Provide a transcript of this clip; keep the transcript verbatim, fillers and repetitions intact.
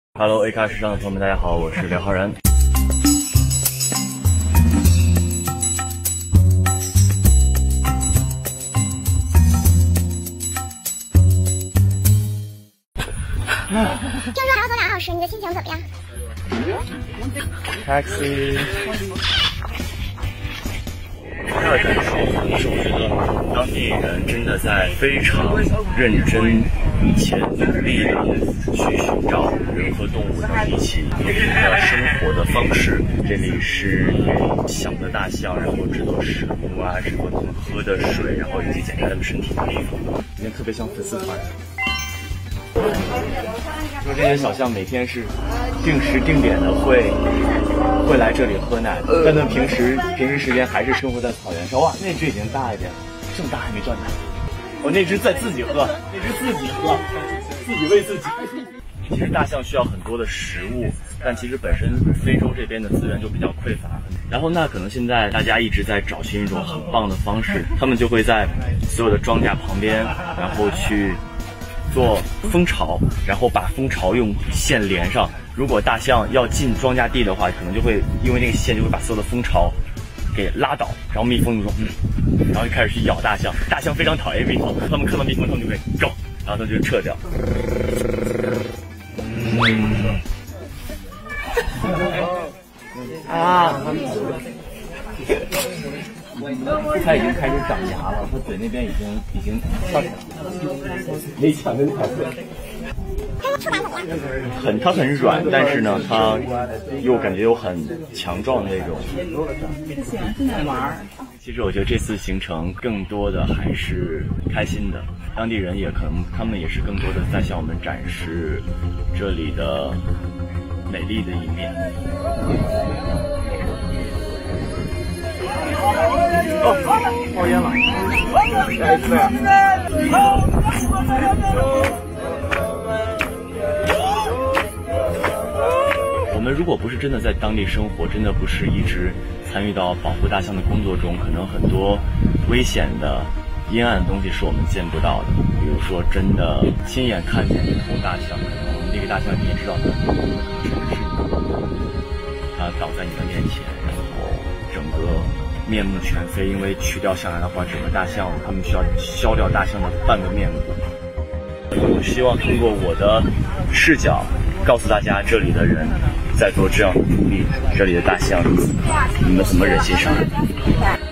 Hello A 咖时尚的朋友们，大家好，我是刘浩然。 听说还要走两小时，你的心情怎么样 ？Taxi。第二感受是，我觉得当地人真的在非常认真且努力的去寻找人和动物能一起和平的生活的方式。这里是小的大象，然后制作食物啊，制作他们喝的水，然后以及检查他们身体的地方。今天特别像粉丝团。说这些小象每天是定时定点的会会来这里喝奶，但他们平时平时时间还是生活在草原上。哇，那只已经大一点，这么大还没断奶。哦，那只在自己喝，那只自己喝，自己喂自己。其实大象需要很多的食物，但其实本身非洲这边的资源就比较匮乏。然后那可能现在大家一直在找寻一种很棒的方式，他们就会在所有的庄稼旁边，然后去做蜂巢，然后把蜂巢用线连上。如果大象要进庄稼地的话，可能就会因为那个线就会把所有的蜂巢给拉倒，然后蜜蜂就说嗯，然后就开始去咬大象。大象非常讨厌蜜蜂，他们看到蜜蜂他们就会go，然后他们就撤掉。嗯，啊，它已经开始长牙了，它嘴那边已经已经翘起来了，没抢跟踩碎。很它很软，但是呢，它又感觉又很强壮的那种。 喜欢去哪玩？ 其实我觉得这次行程更多的还是开心的，当地人也可能他们也是更多的在向我们展示这里的美丽的一面。哦，冒烟了！我们如果不是真的在当地生活，真的不是一直参与到保护大象的工作中，可能很多危险的、阴暗的东西是我们见不到的。比如说，真的亲眼看见一头大象，可能那个大象你也知道它可能甚至是你，它倒在你的面前，然后整个面目全非，因为取掉下来的话，整个大象他们需要削掉大象的半个面部。我希望通过我的视角告诉大家，这里的人在做这样的努力，这里的大象，你们怎么忍心杀？